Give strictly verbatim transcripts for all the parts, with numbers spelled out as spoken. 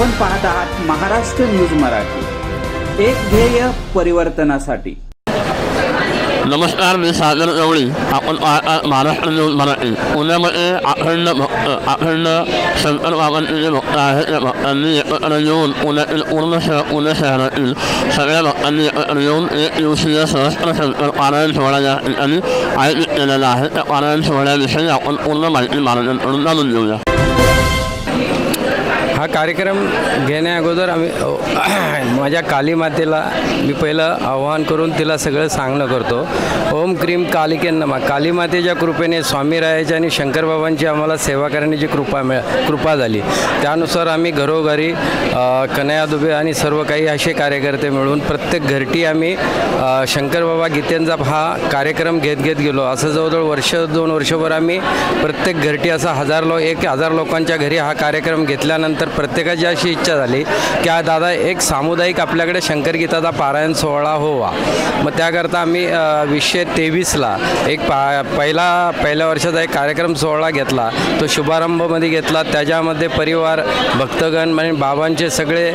आपण पाहत आहात महाराष्ट्र न्यूज मराठी, एक ध्येय परिवर्तनासाठी। नमस्कार, मी सागर गवळी। आपण महाराष्ट्र न्यूज मराठी। पुण्यामध्ये अखंड भक्त अखंड शंकर बाबांचे जे भक्त आहेत त्या भक्तांनी एकत्र येऊन पुण्यातील पूर्ण शहर पुणे शहरातील सगळ्या भक्तांनी एकत्र येऊन एक दिवसीय सहस्त्र शंकर पारायण सोहळा या ठिकाणी आयोजित केलेला आहे। त्या पारायण सोहळ्याविषयी आपण पूर्ण माहिती महाराजांकडून जाणून घेऊया। हा कार्यक्रम घेण्या अगोदर आम्ही माझ्या काली मातेला मी पहिलं आवाहन करून तिला सगळं सांगणं करतो। ओम क्रीम कालिके नमः। काली मातेच्या कृपेने स्वामीरायाच्या आणि शंकरबाबांची आम्हाला सेवा करण्याची कृपा मिळ कृपा झाली। त्यानुसार आम्ही घरोघरी कन्हैया दुबे आणि सर्व काही असे कार्यकर्ते मिळून प्रत्येक घरटी आम्ही शंकरबाबा गीतेंचा हा कार्यक्रम घेत घेत गेलो। असं जवळजवळ वर्ष दोन वर्षभर आम्ही प्रत्येक घरटी असा हजार लो एक हजार लोकांच्या घरी हा कार्यक्रम घेतल्यानंतर प्रत्येकाची अशी इच्छा झाली की हा दादा एक सामुदायिक आपल्याकडे शंकरगीताचा पारायण सोहळा होवा। मग त्याकरता आम्ही वीसशे तेवीसला एक पा पहिला पहिल्या वर्षाचा एक कार्यक्रम सोहळा घेतला। तो शुभारंभमध्ये घेतला। त्याच्यामध्ये परिवार भक्तगण म्हणजे बाबांचे सगळे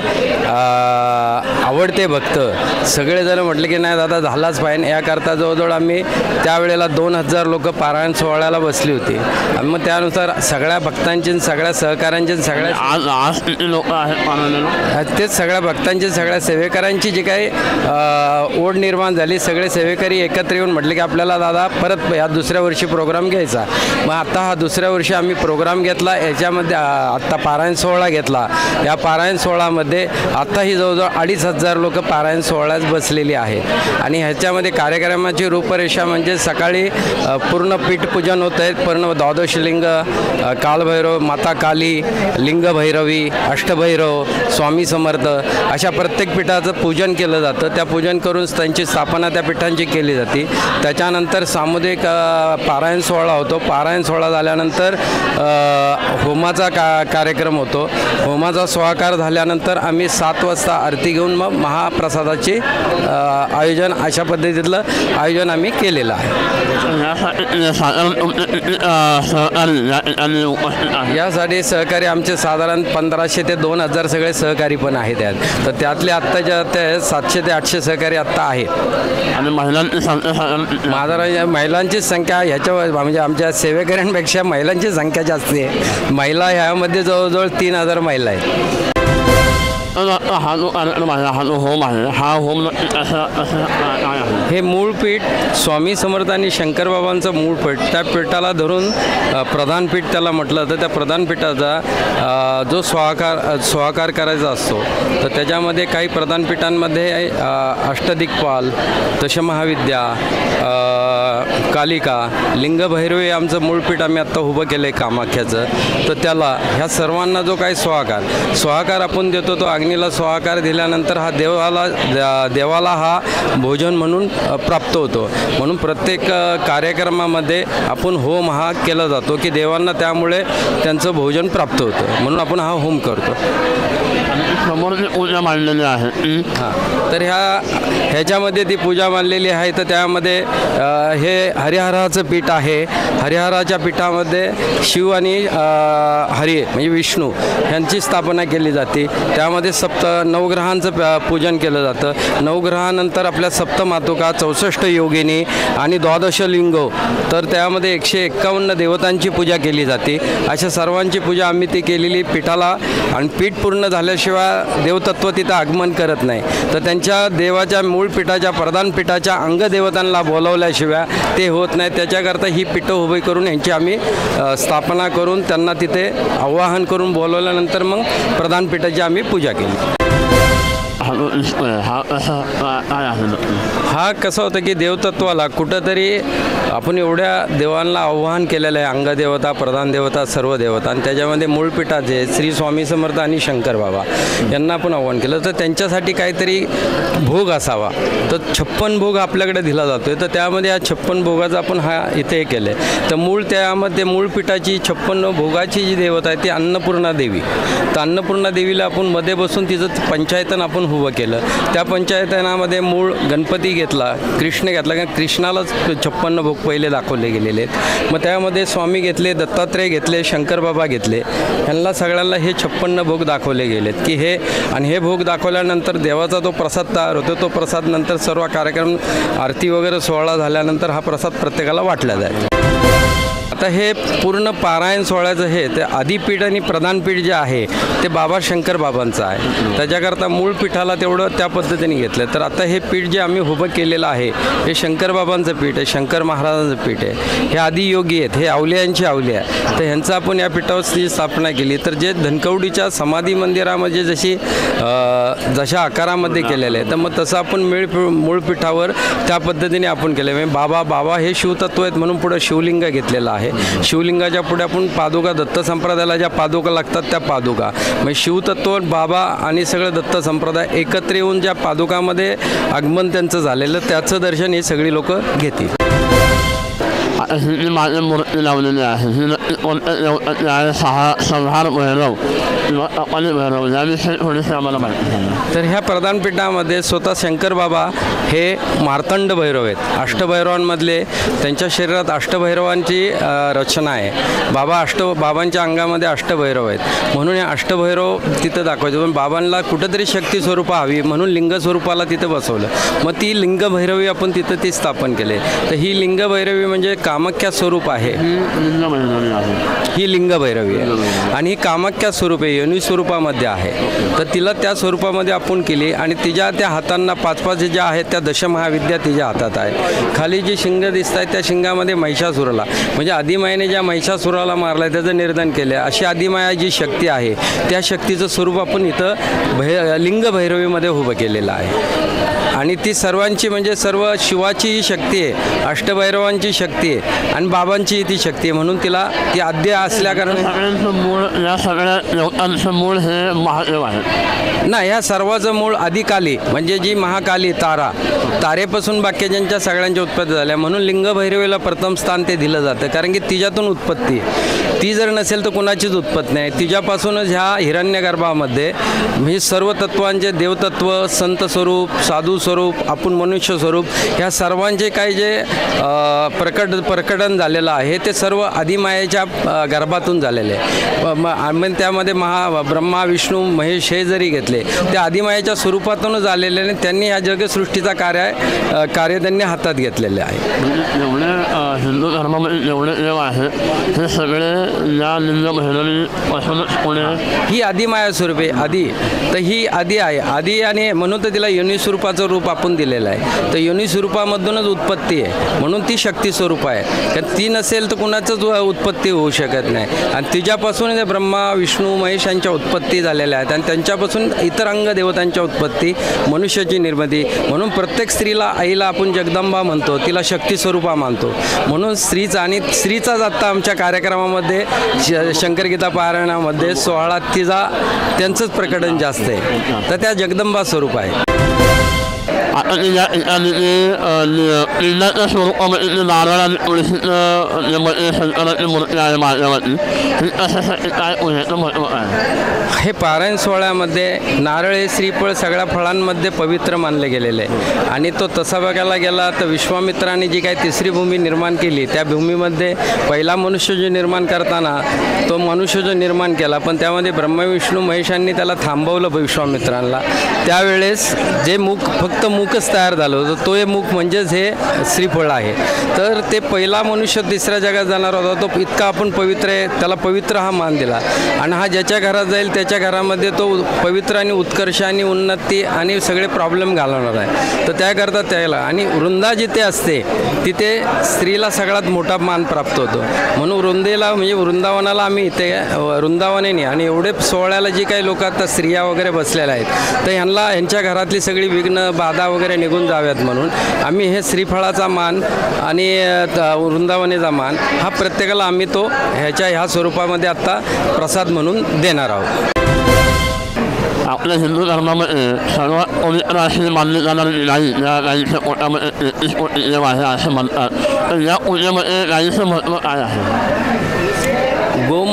आवडते भक्त सगळेजण म्हटले की नाही दादा झालाच पाहिजे। याकरता जवळजवळ आम्ही त्यावेळेला दोन हजार लोक पारायण सोहळ्याला बसली होती। आणि मग त्यानुसार सगळ्या भक्तांची सगळ्या सहकाऱ्यांची सगळ्या आज आज किती लोक आहेत पारायणाला? तेच सगळ्या भक्तांची सगळ्या सेवेकरांची जी काही ओढ निर्माण झाली, सगळे सेवेकरी एकत्र येऊन म्हटले की आपल्याला दादा परत या दुसऱ्या वर्षी प्रोग्राम घ्यायचा। मग आता हा दुसऱ्या वर्षी आम्ही प्रोग्राम घेतला। याच्यामध्ये आत्ता पारायण सोहळा घेतला। या पारायण सोहळ्यामध्ये आत्ताही जवळजवळ अडीच हजार लोक पारायण सोहळ्यात बसलेली आहेत। आणि ह्याच्यामध्ये कार्यक्रमाची रूपरेषा म्हणजे सकाळी पूर्ण पीठपूजन होत आहे। पूर्ण द्वादशलिंग, कालभैरव, माता काली, लिंग भैरवी, अष्टभैरव, स्वामी समर्थ अशा प्रत्येक पीठाचं पूजन केलं जातं। त्या पूजन करून त्यांची स्थापना त्या पीठांची केली जाते। त्याच्यानंतर सामुदायिक पारायण सोहळा होतो। पारायण सोहळा झाल्यानंतर होमाचा का कार्यक्रम होतो। होमाचा स्वाकार झाल्यानंतर आम्ही सात वाजता आरती घेऊन मग महाप्रसादाचे आयोजन अशा पद्धतीतलं आयोजन आम्ही केलेलं आहे। यासाठी सहकारी आमचे साधारण पंधराशे ते दोन हजार सगळे सहकारी पण आहेत त्यात। तर त्यातले आत्ताच्या त्या सातशे ते आठशे सहकारी आत्ता आहेत। आणि महिलांची संख्या माझा महिलांची संख्या ह्याच्या म्हणजे आमच्या सेवेकऱ्यांपेक्षा महिलांची संख्या जास्त आहे। महिला ह्यामध्ये जवळजवळ तीन हजार महिला आहेत। हा जो कार्यक्रम आहे, हा जो होम आहे, हा होम हे मूळ पीठ स्वामी समर्थ आणि शंकरबाबांचं मूळ पीठ, त्या पीठाला धरून प्रधान पीठ त्याला म्हटलं तर त्या प्रधान पीठाचा जो स्वाकार स्वाकार करायचा असतो तर त्याच्यामध्ये काही प्रधान पीठांमध्ये अष्टदिक्पाल, दशमहाविद्या, कालिका, लिंगभैरवी आमचं मूळ पीठ आम्ही आत्ता उभं केलं आहे कामाख्याचं। तर त्याला ह्या सर्वांना जो काही स्वाकार स्वाकार आपण देतो तो अग्नीला स्वाकार दिल्यानंतर हा देवाला देवाला हा भोजन म्हणून प्राप्त होतो। म्हणून प्रत्येक कार्यक्रमामध्ये आपण होम हा केला जातो की देवांना त्यामुळे त्यांचं भोजन प्राप्त होतं, म्हणून आपण हा होम करतो। समोर जी पूजा मांडलेली आहे हां, तर ह्या ह्याच्यामध्ये ती पूजा मांडलेली आहे। तर त्यामध्ये हे हरिहराचं पीठ आहे। हरिहराच्या पीठामध्ये शिव आणि हरी म्हणजे विष्णू यांची स्थापना केली जाते। त्यामध्ये सप्त नवग्रहांचं पूजन केलं जातं। नवग्रहानंतर आपल्या सप्तमातुका, चौसष्ट योगिनी आणि द्वादश लिंगो, तर त्यामध्ये एकशे एक्कावन्न देवतांची पूजा केली जाते। अशा सर्वांची पूजा आम्ही ती केलेली पीठाला। आणि पीठ पूर्ण झाल्याशिवाय देवतत्व तिथं आगमन करत नाही। तर त्यांच्या देवाच्या मूळ पीठाच्या प्रधान पीठाच्या अंगदेवतांना बोलवल्याशिवाय ते होत नाही। त्याच्याकरता ही पीठं उभी करून यांची आम्ही स्थापना करून त्यांना तिथे आवाहन करून बोलवल्यानंतर मग प्रधान पीठाची आम्ही पूजा केली। हा कसं होतं की देवतत्वाला कुठंतरी आपण एवढ्या देवांना आव्हान केलेलं आहे, अंगदेवता, प्रधान देवता, सर्व देवता, आणि त्याच्यामध्ये मूळपीठाचे श्री स्वामी समर्थ आणि शंकर बाबा यांना आपण आव्हान केलं तर त्यांच्यासाठी काहीतरी भोग असावा। तर छप्पन भोग आपल्याकडे दिला जातो आहे। तर त्यामध्ये हा छप्पन भोगाचा आपण हा इथे केलं आहे। तर मूळ त्यामध्ये मूळपीठाची छप्पन भोगाची जी देवता आहे ती अन्नपूर्णा देवी। तर अन्नपूर्णा देवीला आपण मध्ये बसून तिचं पंचायतन आपण उभं केलं. त्या पंचायतनामध्ये मूळ गणपती घेतला, कृष्ण घेतला, कारण कृष्णालाच छप्पन्न भोग पहिले दाखवले गेलेले आहेत. मग त्यामध्ये स्वामी घेतले, दत्तात्रय घेतले, शंकरबाबा घेतले. ह्यांना सगळ्यांना हे छप्पन्न भोग दाखवले गेलेत की हे, आणि हे भोग दाखवल्यानंतर देवाचा तो प्रसाद तयार होतो. तो प्रसाद नंतर सर्व कार्यक्रम आरती वगैरे सोहळा झाल्यानंतर हा प्रसाद प्रत्येकाला वाटला जाईल. आता हे पूर्ण पारायण सोहळ्याचं हे ते आदिपीठ आणि प्रधानपीठ जे आहे ते बाबा शंकर बाबांचं आहे. त्याच्याकरता मूळ पीठाला तेवढं त्या पद्धतीने घेतलं. तर आता हे पीठ जे आम्ही उभं केलेलं आहे हे शंकर बाबांचं पीठ आहे, शंकर महाराजांचं पीठ आहे. हे आदियोगी आहेत, हे अवलियांची अवली आहे. तर ह्यांचं आपण या पीठावर स्थापना केली. तर जे धनकवडीच्या समाधी मंदिरामध्ये जशी जशा आकारामध्ये केलेलं आहे तर मग तसं आपण मूळ मूळ पीठावर त्या पद्धतीने आपण केलं. म्हणजे बाबा बाबा हे शिवतत्व आहेत म्हणून पुढं शिवलिंग घेतलेलं आहे. शिवलिंगाच्या पुढे आपण पादुका, दत्त संप्रदायाला ज्या पादुका लागतात त्या पादुका, म्हणजे शिवतत्व बाबा आणि सगळं दत्त संप्रदाय एकत्र येऊन ज्या पादुकामध्ये आगमन त्यांचं झालेलं त्याचं दर्शन हे सगळी लोक घेतील. माझे मूर्ती लावलेली आहे सहा संहार भैरव किंवा अपाली भैरव याविषयी थोडीशी आम्हाला माहिती. तर ह्या प्रधानपीठामध्ये स्वतः शंकर बाबा हे मार्तंड भैरव आहेत. अष्टभैरवांमधले त्यांच्या शरीरात अष्टभैरवांची रचना आहे. बाबा अष्ट बाबांच्या अंगामध्ये अष्टभैरव आहेत म्हणून हे अष्टभैरव तिथं दाखवायचं. पण बाबांना कुठंतरी शक्ती स्वरूप हवी म्हणून लिंग स्वरूपाला तिथं बसवलं. मग ती लिंग भैरवी आपण तिथं ती स्थापन केले. तर ही लिंग भैरवी म्हणजे कामाख्या स्वरूप आहे. ही लिंग भैरवी आहे आणि ही कामाख्या स्वरूप आहे, योनी स्वरूपामध्ये आहे. तर तिला त्या स्वरूपामध्ये आपण केली आणि तिच्या त्या हातांना पाच पाच ज्या आहेत त्या दशमहाविद्या तिच्या हातात आहे. खाली जी शिंग दिसत आहेत त्या शिंगामध्ये महिषासुराला म्हणजे आदिमायेने ज्या महिषासुराला मारला आहे त्याचं निर्धन केलं आहे. अशी आदिमाया जी शक्ती आहे त्या शक्तीचं स्वरूप आपण इथं भै लिंग भैरवीमध्ये उभं केलेलं आहे. आणि ती सर्वांची म्हणजे सर्व शिवाची ही शक्ती आहे, अष्टभैरवांची शक्ती आहे आणि बाबांची ती शक्ती आहे म्हणून तिला ती आद्य असल्याकारणे सगळ्यांचं मूळ या सगळ्या लोकांचं मूळ हे महादेव आहे ना. ह्या सर्वाचं मूळ आदिकाली म्हणजे जी महाकाली तारा, तारेपासून बाकीच्यांच्या सगळ्यांच्या उत्पत्ती झाल्या म्हणून लिंग भैरवीला प्रथम स्थान ते दिलं जातं. कारण की तिच्यातून उत्पत्ती आहे. ती जर नसेल तर कोणाचीच उत्पत्ती नाही. तिच्यापासूनच ह्या हिरण्यगर्भामध्ये म्हणजे सर्व तत्वांचे देवतत्व, संत स्वरूप, साधू स्वरूप, आपण मनुष्य स्वरूप ह्या सर्वांचे काही जे प्रकट प्रकटन झालेलं आहे ते सर्व आदिमायेच्या गर्भातून झालेले आहे. त्यामध्ये महा ब्रह्मा, विष्णू, महेश हे जरी घेतले ते आदिमायेच्या स्वरूपातूनच आलेले आणि त्यांनी या जगसृष्टीचा कार्य कार्य त्यांनी हातात घेतलेले आहे. एवढे हिंदू धर्मामध्ये जेवढे देव आहे हे सगळे या लिंग भैरवीपासूनच पुणे ही आदिमाया स्वरूप आहे. आदी तर ही आदी आहे आदी आणि म्हणून तर तिला योनी स्वरूपाचं रूप आपण दिलेलं आहे. तर योनी स्वरूपामधूनच उत्पत्ती आहे म्हणून ती शक्ती स्वरूप आहे. कारण ती नसेल तर कुणाचंच उत्पत्ती होऊ शकत नाही. आणि तिच्यापासून ब्रह्मा, विष्णू, महेश यांच्या उत्पत्ती झालेल्या आहेत आणि त्यांच्यापासून इतर अंग देवतांच्या उत्पत्ती, मनुष्याची निर्मिती. म्हणून प्रत्येक स्त्रीला आईला आपण जगदंबा म्हणतो, तिला शक्ती स्वरूपा मानतो. म्हणून स्त्रीचा आणि स्त्रीचाच आत्ता आमच्या कार्यक्रमामध्ये शंकरगीता पारायणामध्ये सोहळा तिचा त्यांचंच प्रकटन जास्त आहे. तर त्या जगदंबा स्वरूप आहे. आता या ठिकाणी लिंगाच्या स्वरूपामध्ये नारळ आणि तुळशीचं शंकराची मूर्ती आहे माझ्यावरती. कशासाठी काय पूजेचं महत्त्व आहे? हे पारायण सोहळ्यामध्ये नारळ हे श्रीफळ सगळ्या फळांमध्ये पवित्र मानले गेलेले आहे. आणि तो तसा बघायला गेला तर विश्वामित्राने जी काही तिसरी भूमी निर्माण केली त्या भूमीमध्ये पहिला मनुष्य जो निर्माण करताना तो मनुष्य जो निर्माण केला पण त्यामध्ये ब्रह्मा, विष्णू, महेशांनी त्याला थांबवलं विश्वामित्रांना. त्यावेळेस जे मूक फक्त मूकच तयार झालं होतं तो हे मूक म्हणजेच हे श्रीफळ आहे. तर ते पहिला मनुष्य तिसऱ्या जगात जाणार होता तो इतका आपण पवित्र आहे त्याला पवित्र हा मान दिला. आणि हा ज्याच्या घरात जाईल त्याच्या घरामध्ये तो पवित्र आणि उत्कर्ष आणि उन्नती आणि सगळे प्रॉब्लेम घालवणार आहे. तर त्याकरता त्याला आणि वृंदा जिथे असते तिथे स्त्रीला सगळ्यात मोठा मान प्राप्त होतो. म्हणून वृंदेला म्हणजे वृंदावनाला आम्ही इथे वृंदावनेने आणि एवढे सोहळ्याला जी काही लोक आता स्त्रिया वगैरे बसलेल्या आहेत तर ह्यांना ह्यांच्या घरातली सगळी विघ्न बाधा वगैरे निघून जाव्यात म्हणून आम्ही हे श्रीफळाचा मान आणि वृंदावनेचा मान हा प्रत्येकाला आम्ही तो ह्याच्या ह्या स्वरूपामध्ये आत्ता प्रसाद म्हणून देणार आहोत. आपल्या हिंदू धर्मामध्ये सर्वात पवित्र अशी मानली जाणारी गाई या गाईच्या पोटामध्ये तेहतीस कोटी देव आहे असं म्हणतात. तर या पूजेमध्ये गाईचं महत्त्व काय आहे? गोमाता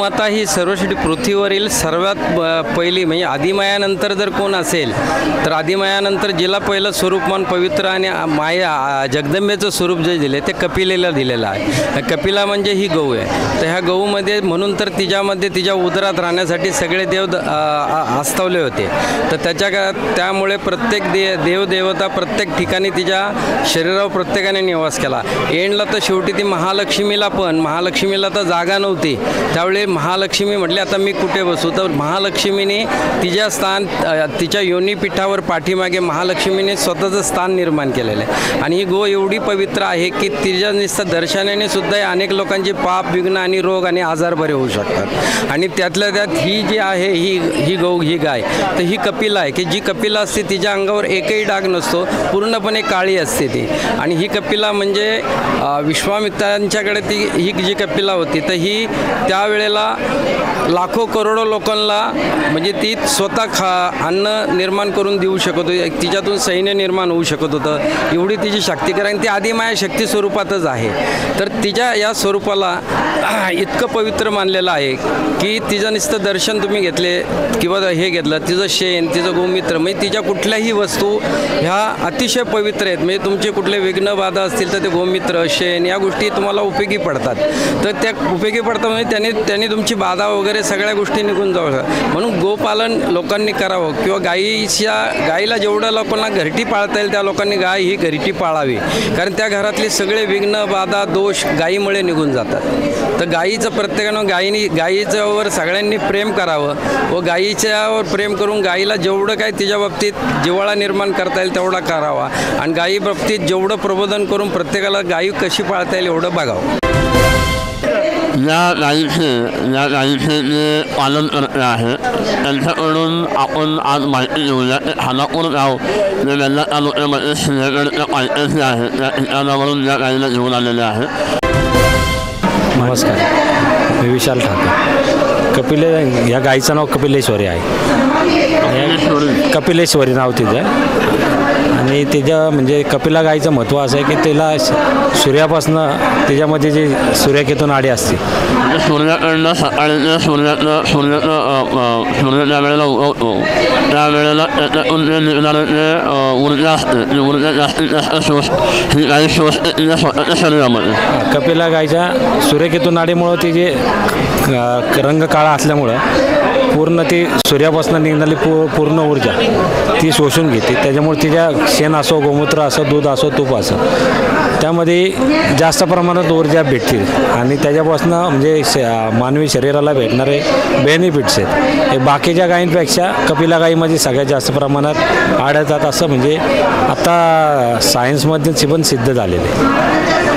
गोमाता ही सर्वश्रेष्ठ पृथ्वीवरील सर्वात ब- पहिली म्हणजे आदिमायानंतर जर कोण असेल तर आदिमायानंतर जिला पहिलं स्वरूप मन पवित्र आणि आ- माया आ- जगदंबेचं स्वरूप जे दिले ते कपिलेला दिलेलं आहे. कपिला म्हणजे ही गऊ आहे. तर ह्या गऊमध्ये म्हणून तर तिच्यामध्ये तिच्या उदरात राहण्यासाठी सगळे देव द- आ- आ- आस्तवले होते. तर त्याच्या का- त्यामुळे प्रत्येक दे देवदेवता प्रत्येक ठिकाणी तिच्या शरीरावर प्रत्येकाने निवास केला. एंडला तर शेवटी ती महालक्ष्मीला पण महालक्ष्मीला तर जागा नव्हती. त्यावेळी महालक्ष्मी म्हटली आता मी कुठे बसू. तर महालक्ष्मीने तिच्या स्थान अ, तिच्या योनीपीठावर पाठीमागे महालक्ष्मीने स्वतःचं स्थान निर्माण केलेलं आहे. आणि ही गो एवढी पवित्र आहे की तिच्या नुसतं दर्शनाने सुद्धा अनेक लोकांचे पाप विघ्न आणि रोग आणि आजार बरे होऊ शकतात. आणि त्यातल्या त्यात ही जी आहे ही ही गौ ही गाय तर ही कपिला आहे की जी कपिला असते तिच्या अंगावर एकही डाग नसतो. पूर्णपणे काळी असते ती. आणि ही कपिला म्हणजे अ, विश्वामित्रांच्याकडे ती ही जी कपिला होती तर ही त्यावेळेला लाखो करोडो लोकांना म्हणजे ती स्वतः खा अन्न निर्माण करून देऊ शकत होती. तिच्यातून सैन्य निर्माण होऊ शकत होतं. एवढी तिची शक्ती कारण ती आदिमाया शक्ती स्वरूपातच आहे. तर तिच्या या स्वरूपाला इतकं पवित्र मानलेलं आहे की तिचं नुसतं दर्शन तुम्ही घेतले किंवा हे घेतलं तिचं शेण तिचं गोमित्र म्हणजे तिच्या कुठल्याही वस्तू ह्या अतिशय पवित्र आहेत. म्हणजे तुमचे कुठले विघ्न बाधा असतील तर ते गोमित्र शेण या गोष्टी तुम्हाला उपयोगी पडतात. तर त्या उपयोगी पडतात म्हणजे त्याने त्यांनी तुमची बाधा वगैरे सगळ्या गोष्टी निघून जाऊ शकतात. म्हणून गोपालन लोकांनी करावं किंवा गाईच्या गाईला जेवढ्या लोकांना घरटी पाळता येईल त्या लोकांनी गाय ही घरटी पाळावी. कारण त्या घरातले सगळे विघ्न बाधा दोष गायीमुळे निघून जातात. तर गाईचं प्रत्येकानं गायीनी गाईच्यावर सगळ्यांनी प्रेम करावं व गाईच्यावर प्रेम करून गाईला जेवढं काय तिच्या बाबतीत जिव्हाळा निर्माण करता येईल तेवढा करावा. आणि गायी बाबतीत जेवढं प्रबोधन करून प्रत्येकाला गायी कशी पाळता येईल एवढं बघावं. या गाईचे या गाईचे जे पालन करते आहे त्यांच्याकडून आपण आज माहिती घेऊया. खानापूर गाव जे वेल्हा तालुक्यामध्ये सिंहगडच्या पायथ्याशी आहे त्या ठिकाणावरून या गाईला घेऊन आलेले आहे. नमस्कार, मी विशाल ठाकर. कपिले या गाईचं नाव कपिलेश्वरी आहे. कपिलेश्वरी नाव तिचं. आणि तिच्या म्हणजे कपिला गाईचं महत्त्व असं आहे की तिला सूर्यापासनं तिच्यामध्ये जी सूर्यकेतून आडी असते सूर्याकडनं सकाळी सूर्याचं सूर्याचं सूर्य ज्या वेळेला उगवतो त्या वेळेला त्याच्यातून जे निघणारं जे ऊर्जा असते ती ऊर्जा जास्तीत जास्त शोष ही गाई शोषते तिच्या स्वतःच्या शरीरामध्ये. कपिला गाईच्या सूर्यकेतून आडीमुळं ती जे रंग काळा असल्यामुळं पूर्ण ती सूर्यापासून निघणारी पू पूर्ण ऊर्जा ती शोषून घेते. त्याच्यामुळे तिच्या शेण असो गोमूत्र असो दूध असो तूप असो त्यामध्ये जास्त प्रमाणात ऊर्जा भेटतील. आणि त्याच्यापासून म्हणजे श मानवी शरीराला भेटणारे बेनिफिट्स आहेत हे बाकीच्या गायींपेक्षा कपिला गाईमध्ये सगळ्यात जास्त प्रमाणात आढळतात असं म्हणजे आता सायन्समध्ये पण सिद्ध झालेलं आहे.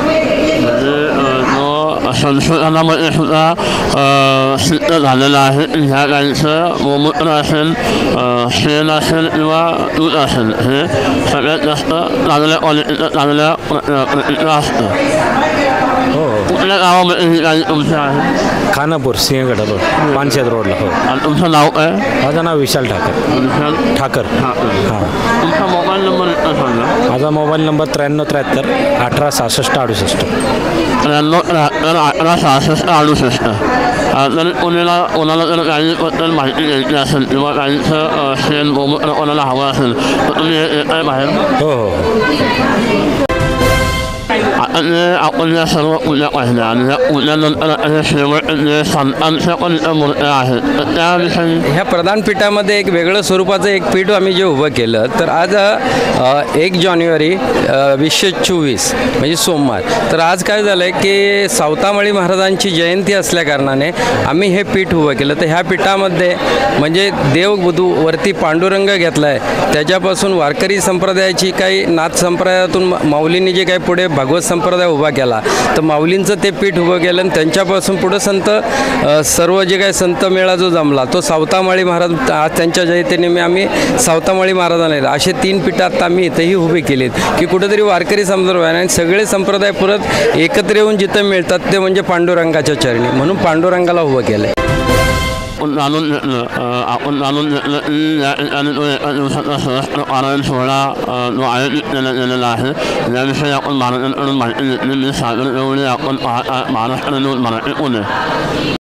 संशोधनामध्ये सुद्धा सिद्ध झालेलं आहे की ह्या गाईचं गोमूत्र असेल शेण असेल किंवा दूध असेल हे सगळ्यात जास्त चांगल्या क्वालिटीचं चांगल्या प्रतीचं असतं. हो हो. कुठल्या गावामध्ये ही गाई तुमची आहे? खानापूर सिंहगड रोड पानशेत रोडला. हो. आणि तुमचं नाव काय? माझं नाव विशाल ठाकर. विशाल ठाकर. हां. हां. तुमचा मोबाईल नंबर एकदा सांगा. माझा मोबाईल नंबर त्र्याण्णव त्र्याहत्तर अठरा सहासष्ट अडुसष्ट. त्र्याण्णव त्र्याहत्तर अठरा सहासष्ट अडुसष्ट. जर कोणाला कोणाला जर गाईबद्दल माहिती घ्यायची असेल किंवा गाईचं शेण गोमूत्र कोणाला हवं असेल तर तुम्ही येत आहे बाहेर. हो हो. आता जे आपण या सर्व पूजा पाहिल्या आणि या पूजेनंतर शेवट जे संतांच्या पण मूर्त्या आहेत तर त्याविषयी ह्या प्रधानपीठामध्ये एक वेगळं स्वरूपाचं एक पीठ आम्ही जे उभं केलं तर आज अ, एक जानेवारी अ, वीसशे चोवीस म्हणजे सोमवार. तर आज काय झालं आहे की सावतामाळी महाराजांची जयंती असल्याकारणाने आम्ही हे पीठ उभं केलं. तर ह्या पीठामध्ये म्हणजे देववधू वरती पांडुरंग घेतला आहे त्याच्यापासून वारकरी संप्रदायाची काही नाथ संप्रदायातून माऊलींनी जे काही पुढे भागवत संप्रदाय उभा केला तर माऊलींचं ते पीठ उभं केलं आणि त्यांच्यापासून पुढं संत अ, सर्व जे काही संत मेळा जो जमला तो सावतामाळी महाराज आज त्यांच्या जयंतीनिमित्त आम्ही सावतामाळी महाराजांना असे तीन पीठात आम्ही इथंही उभे केलेत की कुठेतरी वारकरी संप्रदाय आणि सगळे संप्रदाय परत एकत्र येऊन जिथं मिळतात ते म्हणजे पांडुरंगाच्या चरणी म्हणून पांडुरंगाला उभं केलं आहे. आपण जाणून घेतलं आपण जाणून घेतलं की या ठिकाणी तो एका दिवसाचा सहस्त्र पारायण सोहळा जो आयोजित केला गेलेला आहे याविषयी आपण महाराजांकडून माहिती घेतली. मी सागर एवढी आपण पाहत महाराष्ट्र न्यूज मराठी पुणे.